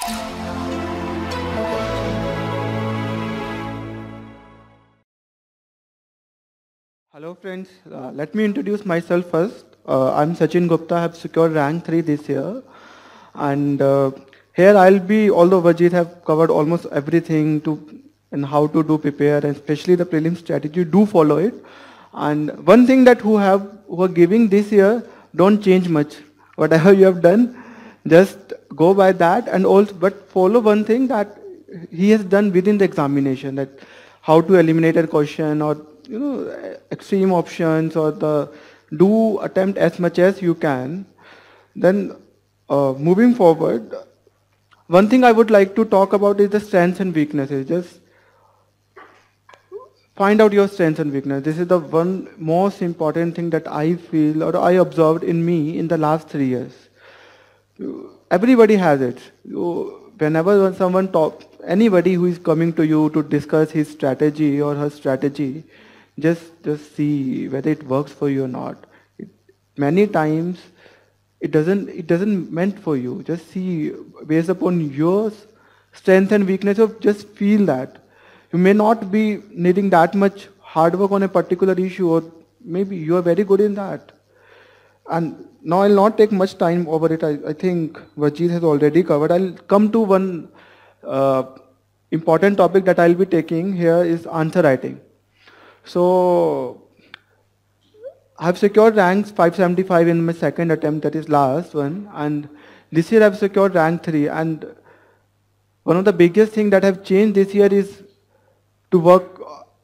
Hello friends, let me introduce myself first. I'm Sachin Gupta, I have secured rank 3 this year. And here I'll be, although Vajit have covered almost everything and how to do prepare, and especially the prelim strategy, do follow it. And one thing that who are giving this year, don't change much. Whatever you have done, just go by that, and also but follow one thing that he has done within the examination, that how to eliminate a question, or extreme options, or the do attempt as much as you can. Then moving forward, one thing I would like to talk about is the strengths and weaknesses. Just find out your strengths and weaknesses. This is the one most important thing that I feel or I observed in me in the last 3 years. Everybody has it. Whenever someone talks, anybody who is coming to you to discuss his strategy or her strategy, just see whether it works for you or not. Many times it doesn't meant for you. Just see based upon your strength and weakness, of just feel that. You may not be needing that much hard work on a particular issue, or maybe you are very good in that. And now I'll not take much time over it. I think Vajit has already covered. I'll come to one important topic that I'll be taking here is answer writing. So I've secured ranks 575 in my second attempt, that is last one, and this year I've secured rank 3. And one of the biggest thing that have changed this year is to work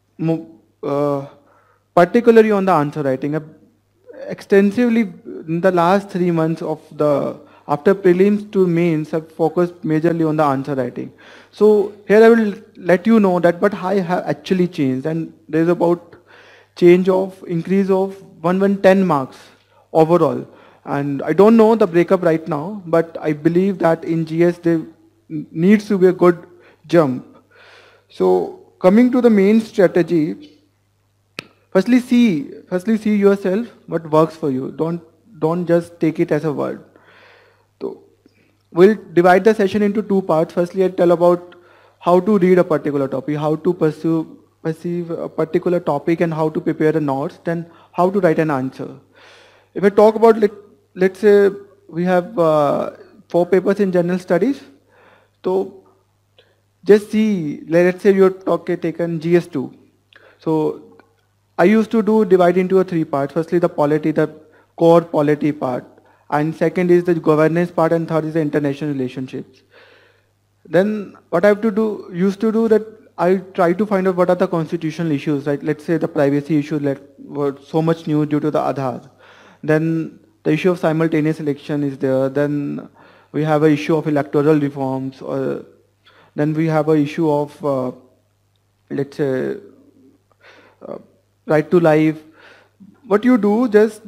particularly on the answer writing. Extensively in the last 3 months of the after prelims to mains, I've focused majorly on the answer writing. So here I will let you know that what I have actually changed, and there is about increase of 110 marks overall. And I don't know the breakup right now, but I believe that in GS there needs to be a good jump. So coming to the main strategy, firstly see yourself what works for you. Don't just take it as a word. So we'll divide the session into 2 parts. Firstly, I'll tell about how to read a particular topic, how to perceive a particular topic, and how to prepare the notes, then how to write an answer. If I talk about, let's say we have 4 papers in general studies. So just see, let's say you're taken GS2. So I used to divide into a 3 parts. Firstly, the polity, the core polity part, and second is the governance part, and third is the international relationships. Then what I used to do that I try to find out what are the constitutional issues, right? Let's say the privacy issue were so much new due to the Aadhaar. Then the issue of simultaneous election is there. Then we have an issue of electoral reforms, or then we have an issue of let's say right to life. What you do,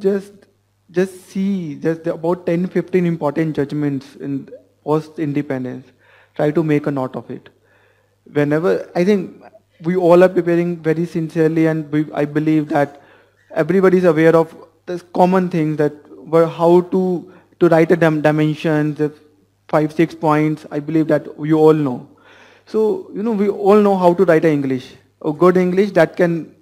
just see about 10-15 important judgments in post independence. Try to make a note of it. Whenever, I think we all are preparing very sincerely, and I believe that everybody is aware of the common things that were how to write a dimensions, 5-6 points. I believe that we all know. So we all know how to write a English, a good English that can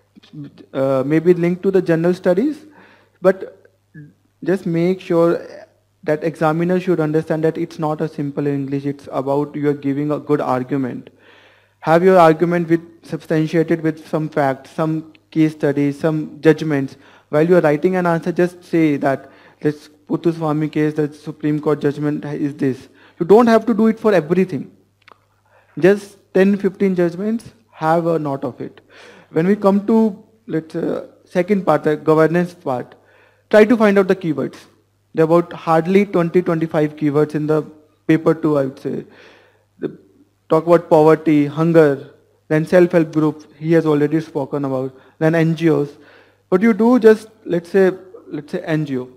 maybe linked to the general studies, but just make sure that examiner should understand that it's not a simple English, it's about you are giving a good argument. Have your argument substantiated with some facts, some case studies, some judgments. While you are writing an answer, just say that this Puthuswamy case, the Supreme Court judgment is this. You don't have to do it for everything. Just 10-15 judgments, have a note of it. When we come to, let's say, second part, the governance part, try to find out the keywords. There are about hardly 20-25 keywords in the paper 2, I would say. Talk about poverty, hunger, then self-help group, he has already spoken about, then NGOs. What you do, just let's say NGO.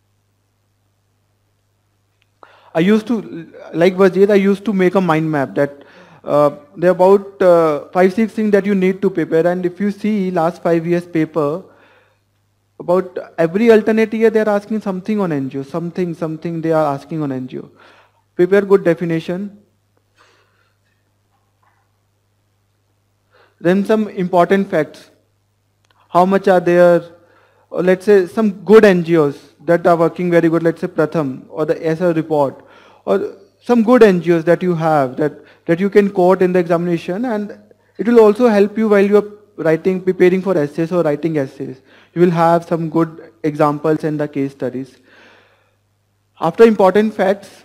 I used to, like Vajit, I used to make a mind map that there are about 5-6 things that you need to prepare, and if you see last 5 years paper, about every alternate year they are asking something on NGO, something they are asking on NGO. prepare good definition. Then some important facts. How much are there? Or let's say some good NGOs that are working very good, let's say Pratham or the ESA report, or some good NGOs that you have that you can quote in the examination, and it will also help you while you're preparing for essays or writing essays. You will have some good examples in the case studies. After important facts,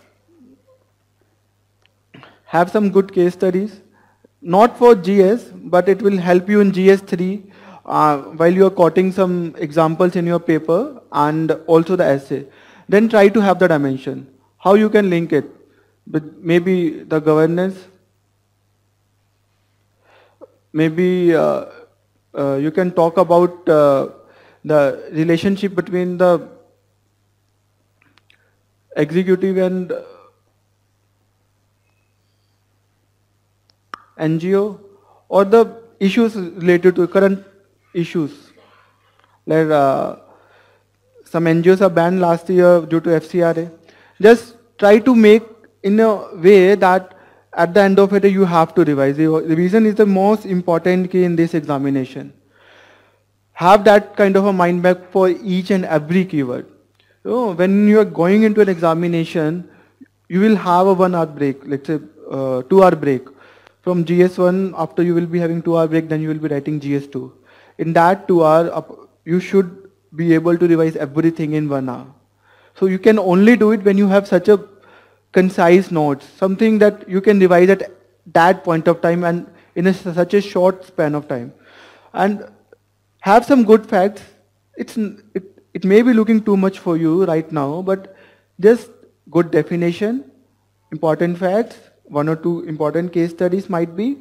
have some good case studies, not for GS, but it will help you in GS3 while you are quoting some examples in your paper and also the essay. Then try to have the dimension. How you can link it with maybe the governance, maybe you can talk about the relationship between the executive and NGO, or the issues related to current issues. Like some NGOs are banned last year due to FCRA. Just try to make in a way that at the end of it you have to revise. The revision is the most important key in this examination. Have that kind of a mind map for each and every keyword. So when you are going into an examination, you will have a 1 hour break, let's say 2 hour break. From GS1, after you will be having 2 hour break, then you will be writing GS2. In that 2 hour, you should be able to revise everything in 1 hour. So you can only do it when you have such a concise notes, something that you can revise at that point of time and in such a short span of time. And have some good facts. It may be looking too much for you right now, but just good definition, important facts, 1 or 2 important case studies might be.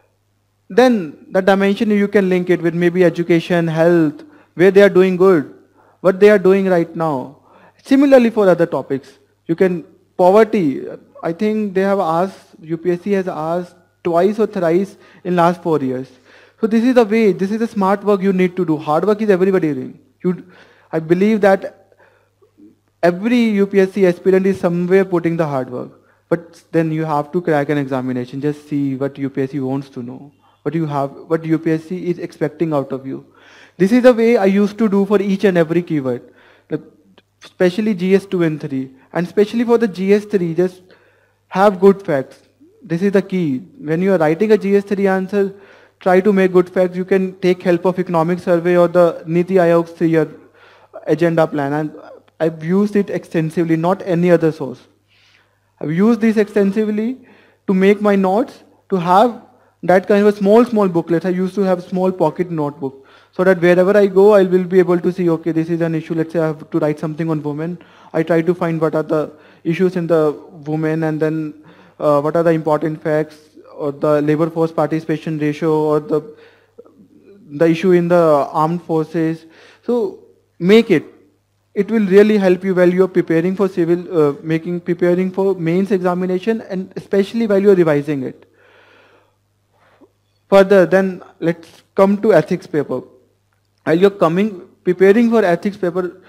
Then the dimension you can link it with maybe education, health, where they are doing good, what they are doing right now. Similarly for other topics, you can poverty. I think they have asked, UPSC has asked twice or thrice in last 4 years. So this is the way, this is the smart work you need to do. Hard work is everybody doing. I believe that every UPSC aspirant is somewhere putting the hard work. But then you have to crack an examination. Just see what UPSC wants to know, what UPSC is expecting out of you. This is the way I used to do for each and every keyword, especially GS2 and 3. And especially for the GS3, just have good facts. This is the key. When you are writing a GS3 answer, try to make good facts. You can take help of economic survey or the Niti Aayog's 3-year agenda plan. And I've used it extensively, not any other source. I've used this extensively to make my notes, to have that kind of a small booklet. I used to have small pocket notebook, so that wherever I go, I will be able to see, okay, this is an issue. Let's say I have to write something on women. I try to find what are the issues in the women, and then what are the important facts, or the labor force participation ratio, or the issue in the armed forces. So make it. It will really help you while you're preparing for preparing for mains examination, and especially while you're revising it. Further, then let's come to ethics paper. While you're preparing for ethics paper,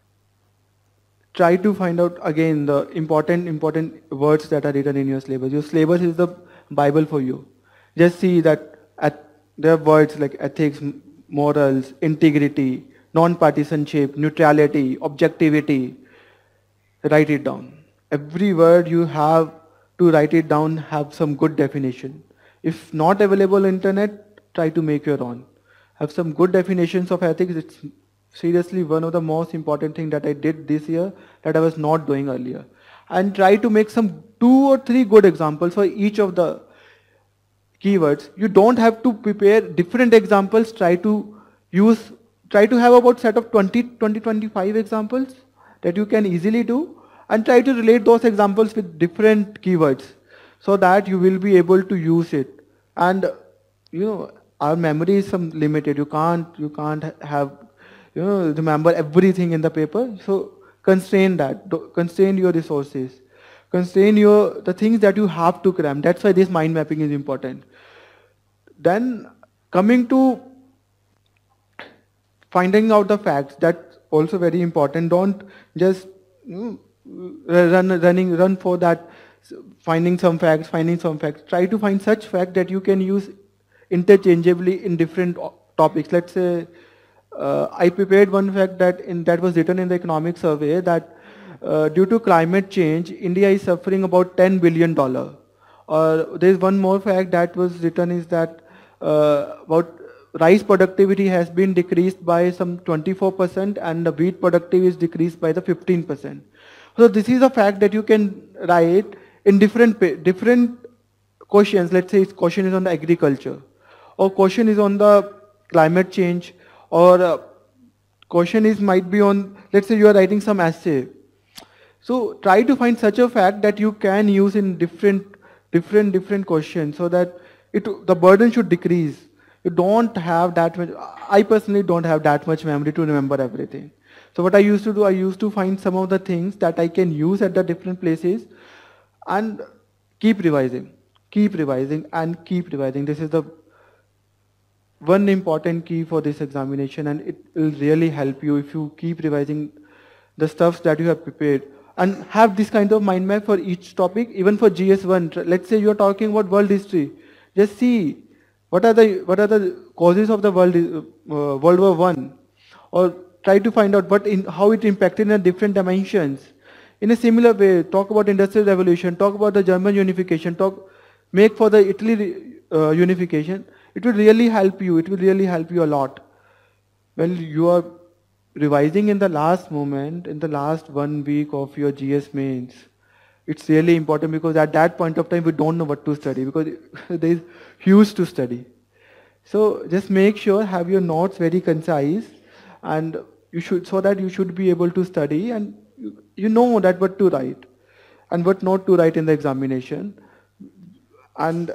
try to find out again the important words that are written in your syllabus. Your syllabus is the Bible for you. Just see that there are words like ethics, morals, integrity, non-partisanship, neutrality, objectivity. Write it down. Every word you have to write it down, have some good definition. If not available on internet, try to make your own. Have some good definitions of ethics. It's seriously one of the most important things that I did this year that I was not doing earlier. And try to make some 2 or 3 good examples for each of the keywords. You don't have to prepare different examples. Try to have about set of 25 examples that you can easily do, and try to relate those examples with different keywords so that you will be able to use it. And our memory is some limited. You can't have remember everything in the paper. So constrain that. Constrain your resources. Constrain the things that you have to cram. That's why this mind mapping is important. Then coming to finding out the facts, that's also very important. Don't just run for that finding some facts. Try to find such fact that you can use interchangeably in different topics. Let's say I prepared one fact that was written in the economic survey that due to climate change, India is suffering about $10 billion. Or there is one more fact that was written is that about rice productivity has been decreased by some 24% and the wheat productivity is decreased by the 15%. So this is a fact that you can write in different questions. Let's say question is on the agriculture, or question is on the climate change, or question is might be on, let's say you are writing some essay. So try to find such a fact that you can use in different questions, so that the burden should decrease. You don't have that much. I personally don't have that much memory to remember everything. So what I used to do, I used to find some of the things that I can use at the different places and keep revising, and keep revising. This is the one important key for this examination, and it will really help you if you keep revising the stuffs that you have prepared and have this kind of mind map for each topic. Even for GS1, let's say you are talking about world history, just see what are the causes of the World War One, or try to find out how it impacted in different dimensions. In a similar way, talk about industrial revolution, talk about the German unification, make for the Italy unification. It will really help you. It will really help you a lot. Well, you are revising in the last moment, in the last 1 week of your GS mains. It's really important because at that point of time we don't know what to study because there is huge to study. So just make sure have your notes very concise, and so that you should be able to study, and you know that what to write and what not to write in the examination. And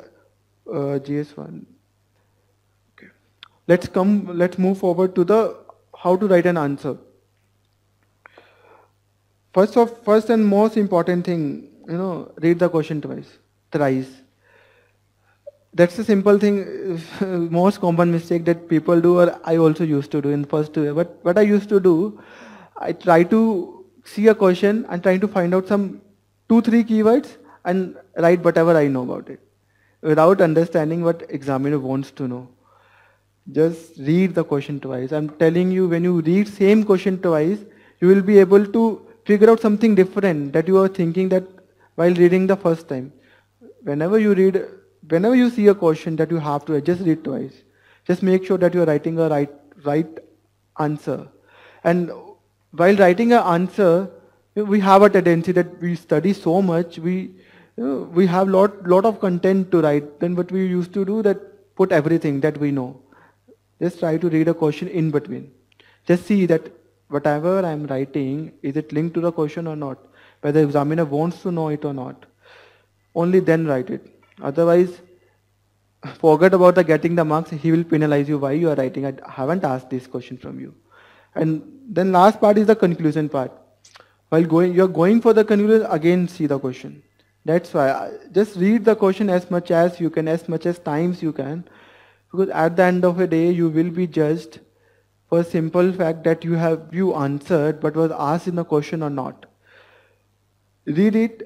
GS1. Okay. Let's move forward to the how to write an answer. First and most important thing, read the question thrice. That's a simple thing, most common mistake that people do, or I also used to do in first 2 years. But what I used to do, I try to see a question and try to find out some 2, 3 keywords and write whatever I know about it, without understanding what examiner wants to know. Just read the question twice. I'm telling you, when you read same question twice, you will be able to figure out something different that you are thinking that while reading the first time. Whenever you see a question that you have to just read twice. Just make sure that you are writing a right answer. And while writing an answer, we have a tendency that we study so much, we have lot of content to write. Then what we used to do that put everything that we know. Just try to read a question in between. Just see that whatever I'm writing, is it linked to the question or not? Whether the examiner wants to know it or not. Only then write it. Otherwise, forget about the getting the marks. He will penalize you. Why you are writing? I haven't asked this question from you. And then last part is the conclusion part. While you're going for the conclusion, again see the question. That's why just read the question as much as you can, as much as times you can. Because at the end of the day, you will be judged for a simple fact that you answered but was asked in the question or not. Read it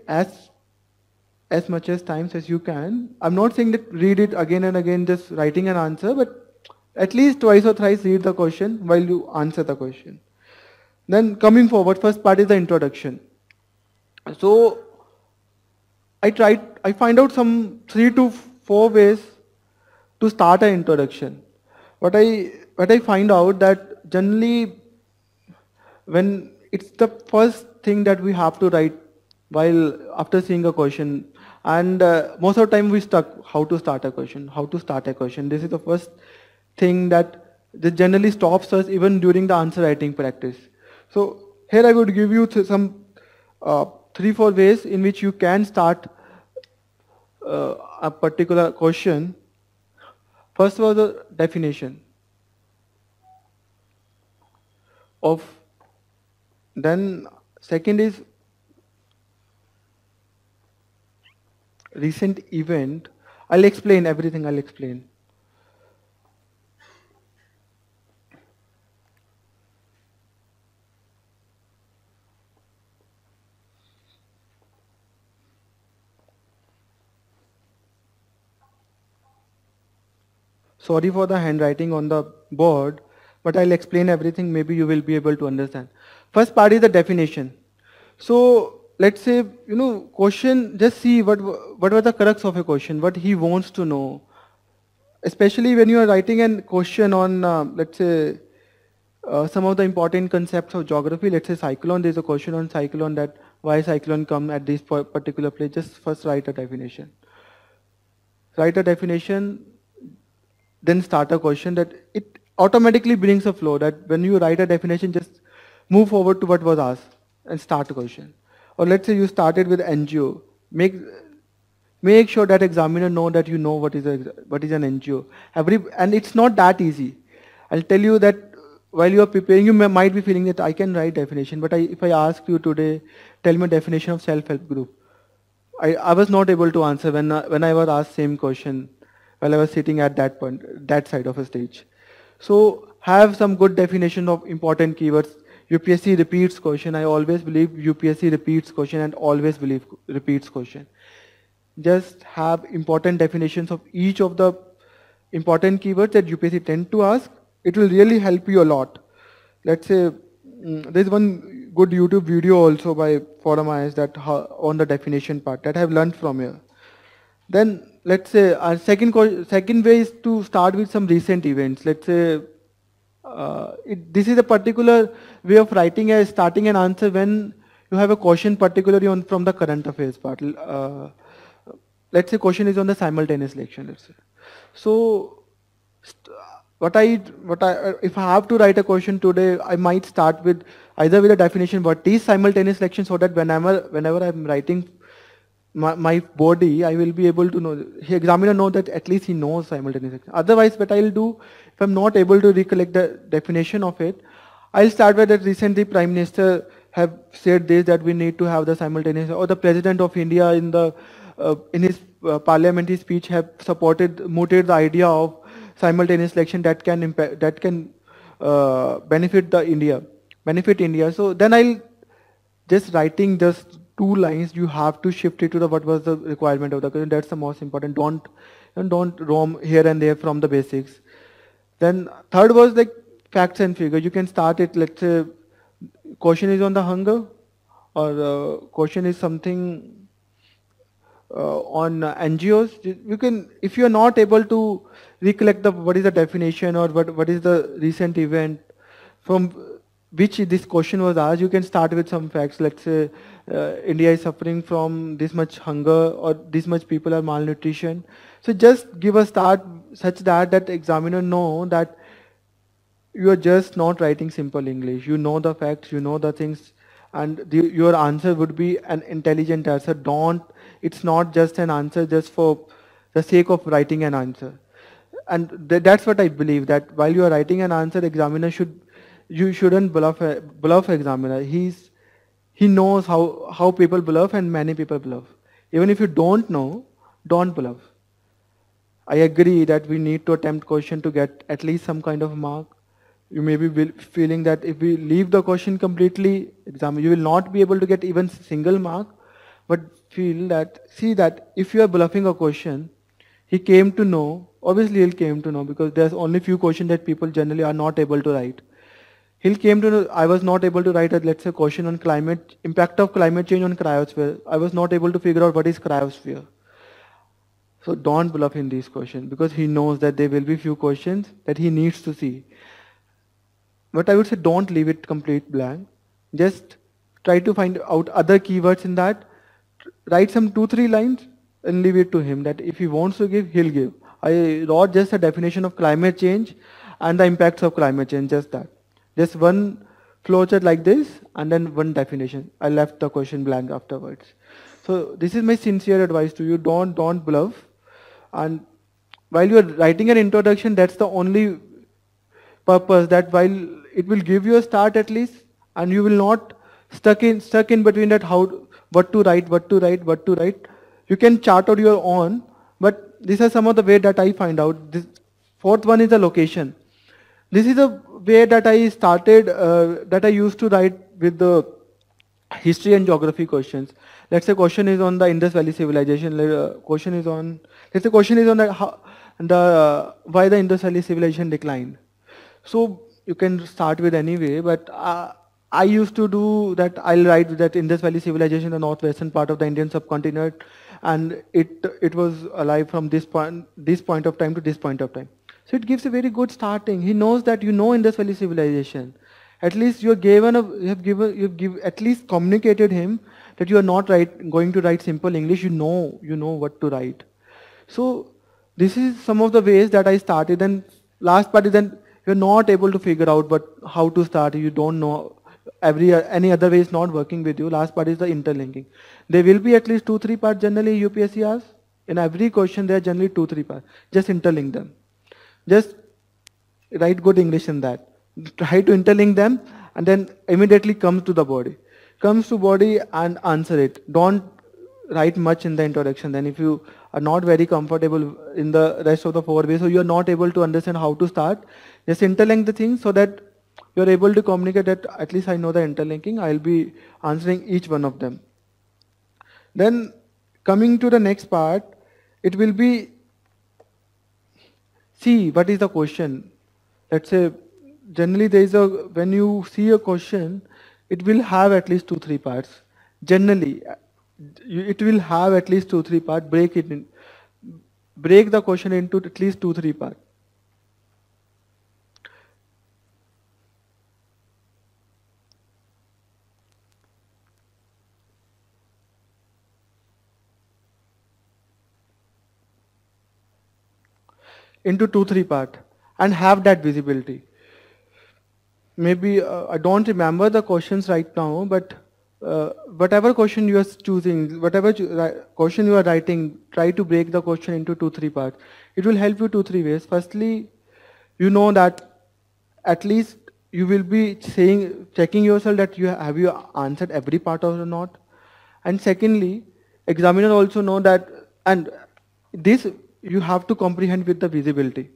as much as times as you can. I'm not saying that read it again and again just writing an answer, but at least twice or thrice read the question while you answer the question. Then coming forward, first part is the introduction. So I find out some 3 to 4 ways to start an introduction. What I find out that generally when it's the first thing that we have to write while after seeing a question, and most of the time we stuck how to start a question. This is the first thing that generally stops us even during the answer writing practice. So here I would give you some 3-4 ways in which you can start a particular question. First was the definition of, then second is recent event. I'll explain everything, I'll explain. Sorry for the handwriting on the board, but I'll explain everything. Maybe you will be able to understand. First part is the definition. So let's say, question, just see what was the crux of a question, what he wants to know. Especially when you are writing a question on, let's say, some of the important concepts of geography, let's say cyclone, there's a question on cyclone, that why cyclone come at this particular place. Just first write a definition. Write a definition, then start a question, that it automatically brings a flow, that when you write a definition, just move forward to what was asked and start a question. Or let's say you started with NGO. Make sure that examiner know that you know what is an NGO. And it's not that easy. I'll tell you that while you are preparing, you might be feeling that I can write definition, but if I ask you today, tell me definition of self-help group. I was not able to answer when I was asked same question while I was sitting at that point, that side of a stage. So have some good definition of important keywords. UPSC repeats question. I always believe UPSC repeats question and always believe repeats question. Just have important definitions of each of the important keywords that UPSC tend to ask. It will really help you a lot. Let's say there's one good YouTube video also by Forum IS that on the definition part that I have learned from here. Then let's say our second way is to start with some recent events. Let's say this is a particular way of writing starting an answer when you have a question particularly from the current affairs part. Let's say question is on the simultaneous election. Let's say. So if I have to write a question today, I might start with either with a definition what is simultaneous election, so that whenever I'm writing my body, I will be able to know, the examiner know that at least he knows simultaneous election. Otherwise, what I'll do, if I'm not able to recollect the definition of it, I'll start with that recently Prime Minister have said this, that we need to have the simultaneous, or the President of India in his parliamentary speech have mooted the idea of simultaneous election that can benefit India. So then I'll just writing just 2 lines. You have to shift it to what was the requirement of the question. That's the most important. Don't roam here and there from the basics. Then third was like facts and figures. You can start it. Let's say question is on the hunger, or question is something on NGOs. You can, if you are not able to recollect what is the definition or what is the recent event from which this question was asked, you can start with some facts. Let's say India is suffering from this much hunger, or this much people are malnutrition. So just give a start such that examiner know that you are just not writing simple English. You know the facts, you know the things, and your answer would be an intelligent answer. It's not just an answer just for the sake of writing an answer. And that's what I believe, that while you are writing an answer, you shouldn't bluff examiner. He knows how people bluff, and many people bluff. Even if you don't know, don't bluff. I agree that we need to attempt question to get at least some kind of mark. You may be feeling that if we leave the question completely, you will not be able to get even single mark. But see that if you are bluffing a question, he came to know, obviously he'll came to know, because there's only few questions that people generally are not able to write. He'll came to know, I was not able to write let's say question on impact of climate change on cryosphere. I was not able to figure out what is cryosphere. So don't bluff in these questions, because he knows that there will be few questions that he needs to see. But I would say don't leave it complete blank. Just try to find out other keywords in that. Write some 2-3 lines and leave it to him, that if he wants to give, he'll give. I wrote just a definition of climate change and the impacts of climate change, just that. Just one flowchart like this and then one definition. I left the question blank afterwards. So this is my sincere advice to you. Don't bluff. And while you are writing an introduction, that's the only purpose, that while it will give you a start at least, and you will not stuck in between that what to write. You can chart out your own, but these are some of the way that I find out. This fourth one is the location. This is a way that I started, that I used to write with the history and geography questions. Let's say question is on the Indus Valley civilization. Question is on and the why the Indus Valley civilization declined. So you can start with any way, but I used to do that. I'll write that Indus Valley civilization, the northwestern part of the Indian subcontinent, and it was alive from this point of time to this point of time. So it gives a very good starting. He knows that you know Indus Valley civilization. At least you have at least communicated him that you are not going to write simple English. You know what to write. So this is some of the ways that I started. And last part is then you're not able to figure out but how to start. You don't know any other way is not working with you. Last part is the interlinking. There will be at least 2-3 parts generally UPSC asks. In every question there are generally 2-3 parts. Just interlink them. Just write good English in that. Try to interlink them and then immediately comes to the body. Comes to body and answer it. Don't write much in the introduction. Then if you are not very comfortable in the rest of the 4 ways, so you are not able to understand how to start, just interlink the things so that you are able to communicate that at least I know the interlinking. I'll be answering each one of them. Then coming to the next part, it will be see what is the question. Let's say generally when you see a question, it will have at least 2-3 parts. Generally, it will have at least 2-3 parts. Break the question into at least 2-3 parts. Into 2-3 parts and have that visibility. Maybe I don't remember the questions right now, but whatever question you are choosing, whatever question you are writing, try to break the question into 2-3 parts. It will help you 2-3 ways. Firstly, you know that at least you will be checking yourself that have you answered every part or not. And secondly, examiner also know that, and this you have to comprehend with the visibility.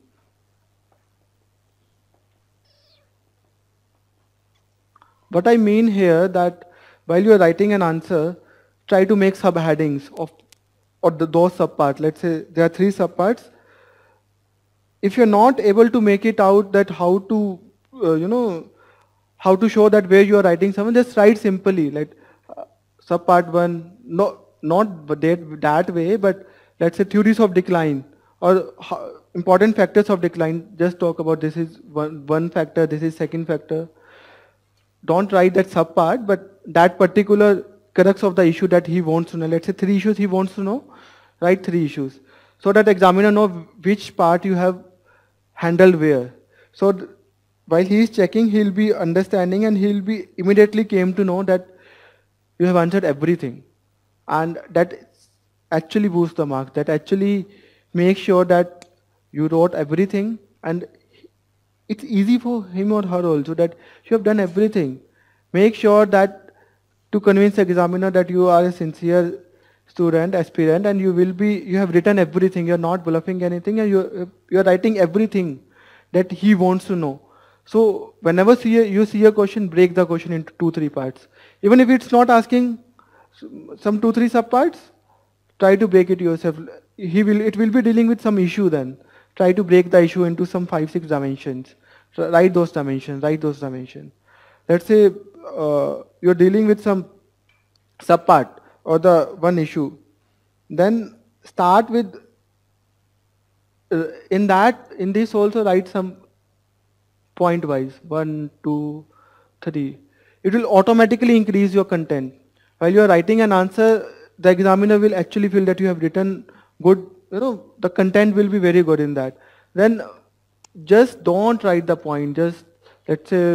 What I mean here that while you are writing an answer, try to make subheadings those subparts. Let's say there are 3 subparts. If you're not able to make it out that how to, how to show that where you are writing someone, just write simply like subpart 1, not that way, but let's say theories of decline or important factors of decline. Just talk about this is one factor, this is second factor. Don't write that subpart, but that particular crux of the issue that he wants to know. Let's say 3 issues he wants to know. Write 3 issues so that examiner know which part you have handled where. So while he is checking, he'll be understanding and he'll be immediately came to know that you have answered everything, and that actually boosts the mark. That actually makes sure that you wrote everything, and it's easy for him or her also that you have done everything. Make sure that to convince the examiner that you are a sincere student, aspirant, and you have written everything. You are not bluffing anything, and you are writing everything that he wants to know. So whenever you see a question, break the question into 2-3 parts. Even if it's not asking some 2-3 subparts, try to break it yourself. It will be dealing with some issue then. Try to break the issue into some 5-6 dimensions. Write those dimensions. Let's say you're dealing with some subpart or the one issue. Then start with in this also write some point wise 1, 2, 3. It will automatically increase your content. While you are writing an answer, the examiner will actually feel that you have written good. The content will be very good in that. Then just don't write the point. Just let's say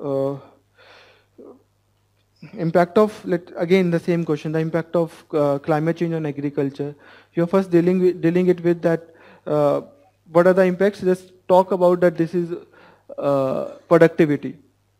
impact of again the same question, the impact of climate change on agriculture. You're first dealing it with that. What are the impacts? Just talk about that. This is productivity.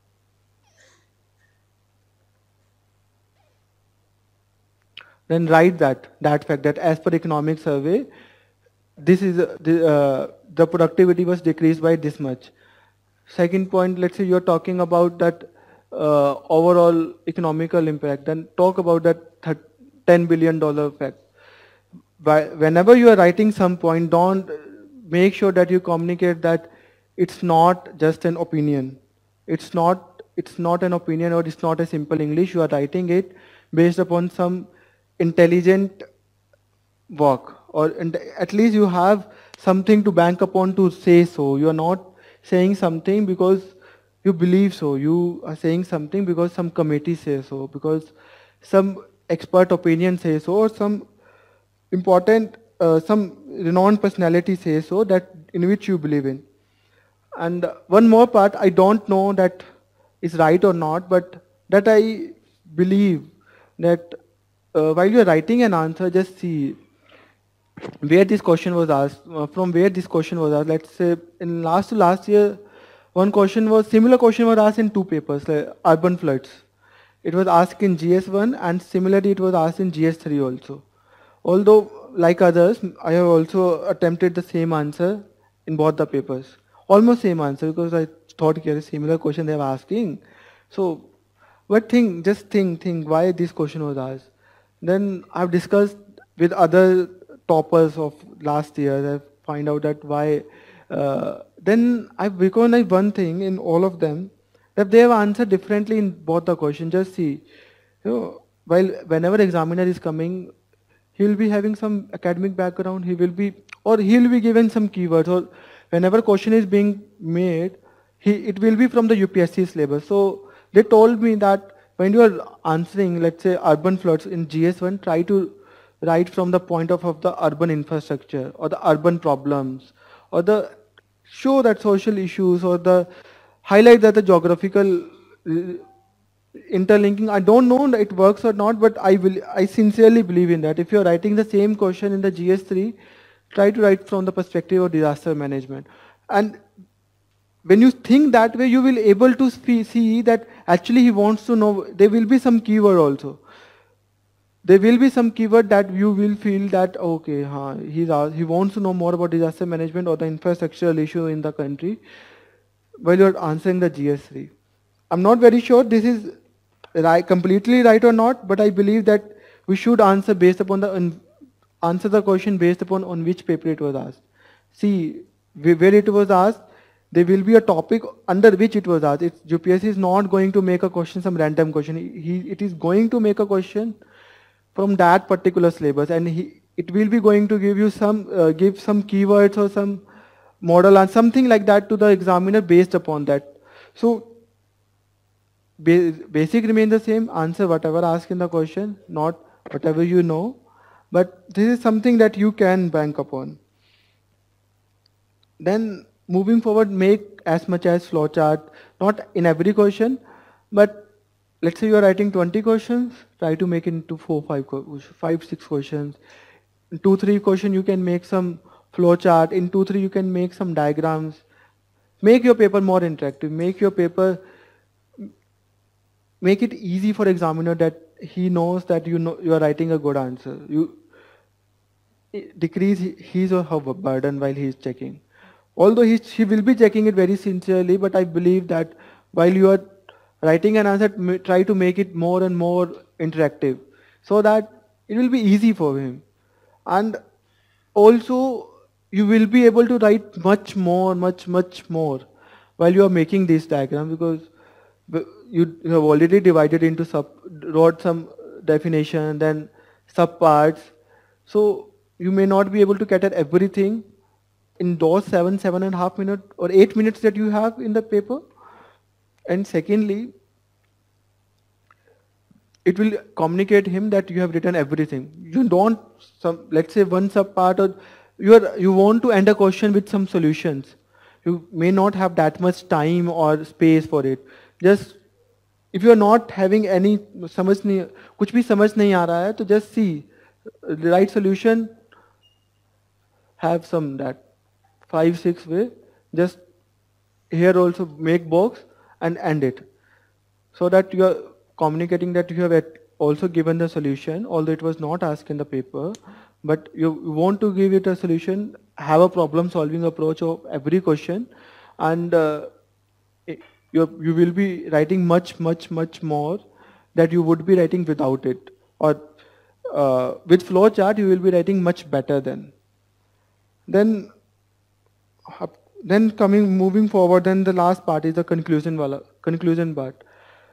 Then write that fact that as per economic survey, this is the productivity was decreased by this much. Second point, let's say you're talking about that overall economical impact, then talk about that $10 billion fact. Whenever you are writing some point, don't make sure that you communicate that it's not just an opinion. It's not an opinion, or it's not a simple English. You are writing it based upon some intelligent work, or and at least you have something to bank upon to say so. You are not saying something because you believe so. You are saying something because some committee says so, because some expert opinion says so, or some renowned personality says so, that in which you believe in. And one more part, I don't know that is right or not, but that I believe that while you're writing an answer, just see where this question was asked, from where this question was asked. Let's say in last to last year, similar question was asked in two papers, like urban floods. It was asked in GS1, and similarly it was asked in GS3 also. Although, like others, I have also attempted the same answer in both the papers. Almost same answer, because I thought here a similar question they were asking. So, but think why this question was asked. Then I've discussed with other toppers of last year. I find out that why. Then I've recognized one thing in all of them, that they have answered differently in both the question. Just see, while whenever examiner is coming, he will be having some academic background. He will be given some keywords, or whenever question is being made, it will be from the UPSC syllabus. So they told me that when you are answering, let's say urban floods in GS1, try to write from the point of the urban infrastructure, or the urban problems, or the show that social issues, or the highlight that the geographical interlinking. I don't know that it works or not, but I sincerely believe in that. If you're writing the same question in the GS3, try to write from the perspective of disaster management. And when you think that way, you will able to see that actually he wants to know. There will be some keyword also. There will be some keyword that you will feel that okay, he wants to know more about disaster management or the infrastructural issue in the country while you're answering the GS3. I'm not very sure this is completely right or not, but I believe that we should answer answer the question based upon on which paper it was asked. See, where it was asked, there will be a topic under which it was asked. UPSC is not going to make a question, some random question. It is going to make a question from that particular syllabus, and it will be going to give you give some keywords or some model and something like that to the examiner based upon that. So basic remains the same. Answer whatever asked in the question, not whatever you know. But this is something that you can bank upon. Then moving forward, make as much as flowchart, not in every question, but let's say you are writing 20 questions, try to make it into 5, 6 questions. In 2, 3 questions you can make some flowchart. In 2, 3 you can make some diagrams. Make your paper more interactive. Make it easy for examiner, that he knows that you are writing a good answer. You decrease his or her burden while he is checking. Although she will be checking it very sincerely, but I believe that while you are writing an answer, try to make it more and more interactive, so that it will be easy for him. And also you will be able to write much more while you are making this diagram, because you have already divided into wrote some definition, then subparts. So you may not be able to cater everything in those 7.5 minutes or 8 minutes that you have in the paper. And secondly, it will communicate him that you have written everything. You don't, let's say one subpart, or you want to end a question with some solutions. You may not have that much time or space for it. Just if you are not having any कुछ भी समझ नहीं आ रहा है, तो just see the right solution. Have some that 5, 6 way. Just here also make box and end it, so that you are communicating that you have also given the solution, although it was not asked in the paper, but you want to give it a solution, have a problem solving approach of every question, and you will be writing much more that you would be writing without it, or with flowchart you will be writing much better then. Then moving forward, then the last part is the conclusion part.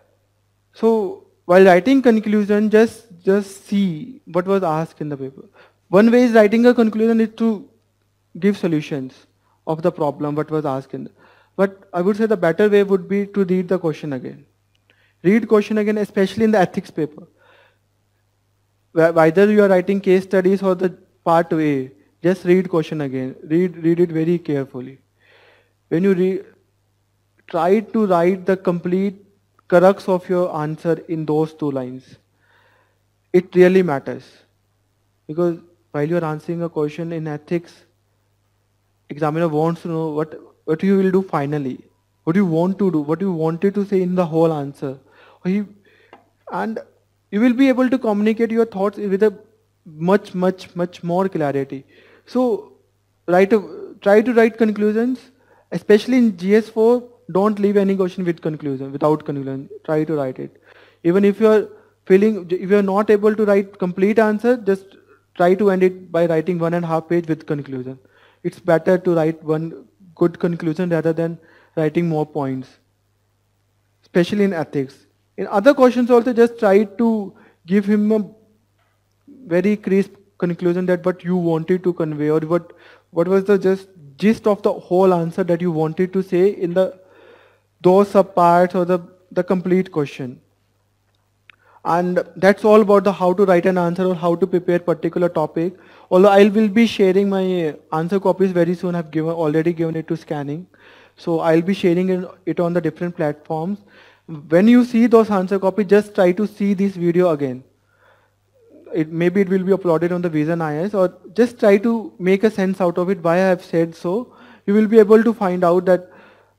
So while writing conclusion, just see what was asked in the paper. One way is writing a conclusion is to give solutions of the problem what was asked in. But I would say the better way would be to read the question again. Read question again, especially in the ethics paper. Whether you are writing case studies or the part A, just read question again. Read it very carefully. When you try to write the complete crux of your answer in those 2 lines. It really matters. Because while you are answering a question in ethics, examiner wants to know what you will do finally. What you want to do, what you wanted to say in the whole answer. And you will be able to communicate your thoughts with a much more clarity. So try to write conclusions, especially in GS4. Don't leave any question without conclusion. Try to write it. Even if if you're not able to write complete answer, just try to end it by writing 1.5 page with conclusion. It's better to write one good conclusion rather than writing more points, especially in ethics. In other questions also, just try to give him a very crisp conclusion that what you wanted to convey, or what was the just gist of the whole answer that you wanted to say in those subparts or the complete question. And that's all about the how to write an answer or how to prepare particular topic. Although I will be sharing my answer copies very soon. I've already given it to scanning. So I'll be sharing it on the different platforms. When you see those answer copies, just try to see this video again. Maybe it will be uploaded on the Vision IS, or just try to make a sense out of it why I have said so. You will be able to find out that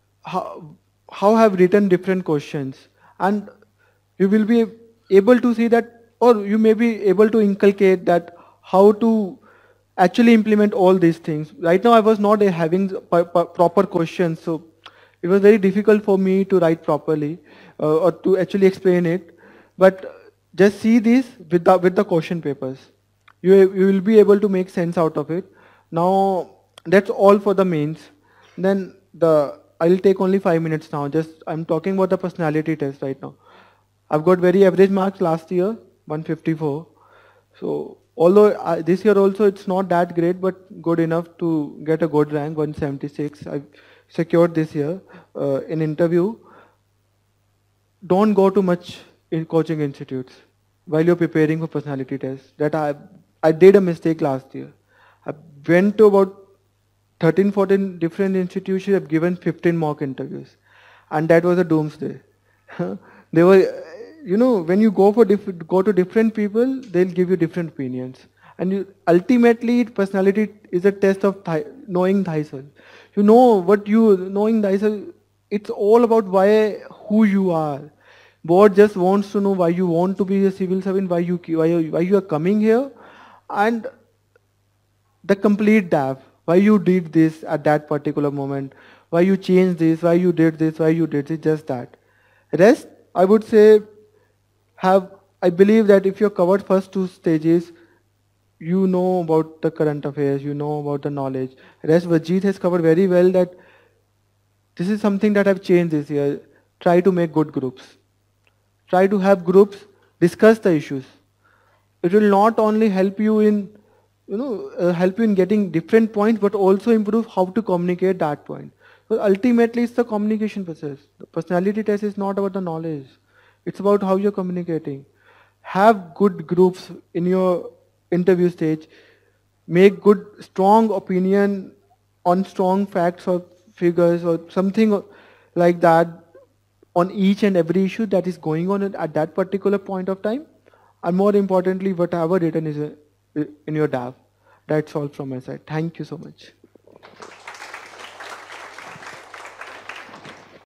how I have written different questions, and you will be able to see that, or you may be able to inculcate that how to actually implement all these things. Right now I was not having proper questions, so it was very difficult for me to write properly or to actually explain it. But just see this with the question papers. You will be able to make sense out of it. Now that's all for the mains. Then I'll take only 5 minutes now. I'm talking about the personality test right now. I've got very average marks last year, 154. So although this year also it's not that great, but good enough to get a good rank, 176. I've secured this year in interview. Don't go too much in coaching institutes while you're preparing for personality tests. I did a mistake last year. I went to about 13, 14 different institutions. I've given 15 mock interviews, and that was a doomsday. They were, when you go to different people, they'll give you different opinions, and ultimately personality is a test of knowing thyself. Knowing thyself. It's all about who you are. Board just wants to know why you want to be a civil servant, why you are coming here, and the complete depth. Why you did this at that particular moment, why you changed this, why you did this, just that. Rest, I would say, I believe that if you covered first 2 stages, you know about the current affairs, you know about the knowledge. Rest, Vajit has covered very well that this is something that I've changed this year. Try to make good groups. Try to have groups, discuss the issues. It will not only help you in getting different points, but also improve how to communicate that point. So ultimately, it's the communication process. The personality test is not about the knowledge. It's about how you're communicating. Have good groups in your interview stage. Make good, strong opinion on strong facts or figures or something like that on each and every issue that is going on at that particular point of time. And more importantly, whatever written is in your DAV. That's all from my side. Thank you so much.